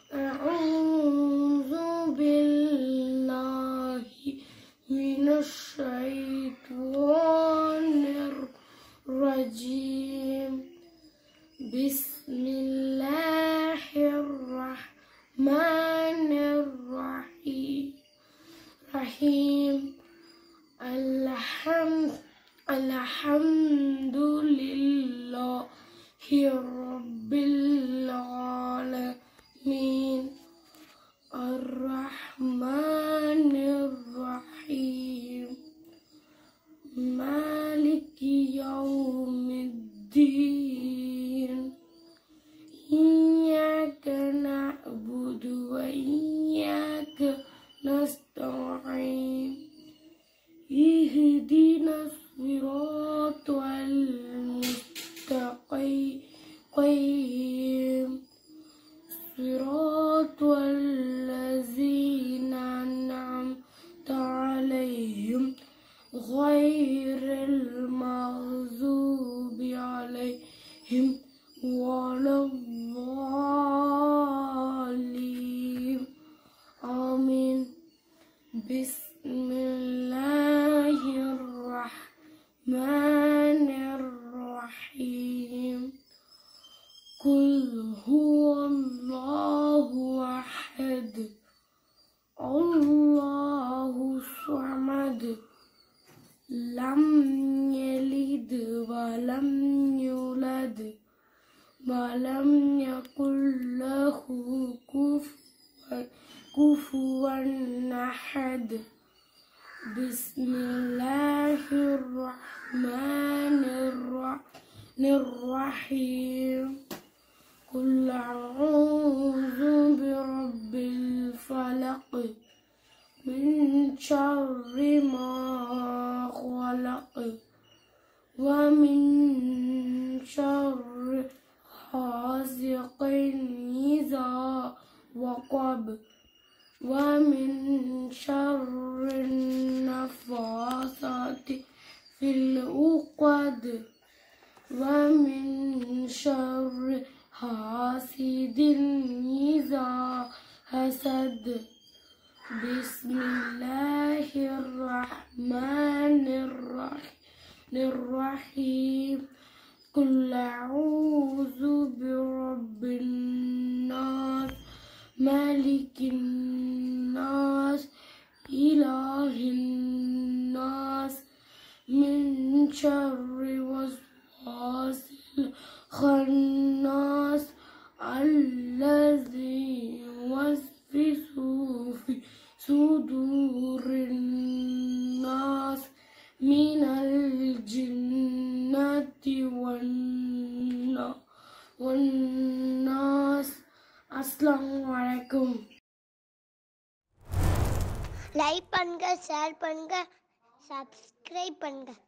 أعوذ بالله من الشيطان الرجيم. بسم الله الرحمن الرحيم. الحمد لله رب العالمين الرحمن الرحيم مالك يوم الدين. إياك نعبد وإياك نستعين. اهدنا الصراط المستقيم صراط الذين أنعمت عليهم غير المغضوب عليهم ولا الضالين آمين. بسم الله الرحمن الرحيم. قل هو الله أحد الله الصمد لم يلد ولم يولد ولم يكن له كفوا أحد. بسم الله الرحمن الرحيم. قل أعوذ برب الفلق من شر ما خلق ومن شر حاسد إذا وقب ومن شر النفاثات في العقد ومن شر حاسد إذا حسد. بسم الله الرحمن الرحيم. قل أعوذ برب الناس مالك الناس إله الناس من شر وسواس الخناس الذي يوسوس في صدور الناس من الجنة والناس. अस्सलामुअलैकुम। லைக் பண்ணுங்க, ஷேர் பண்ணுங்க, சப்ஸ்கிரைப் பண்ணுங்க.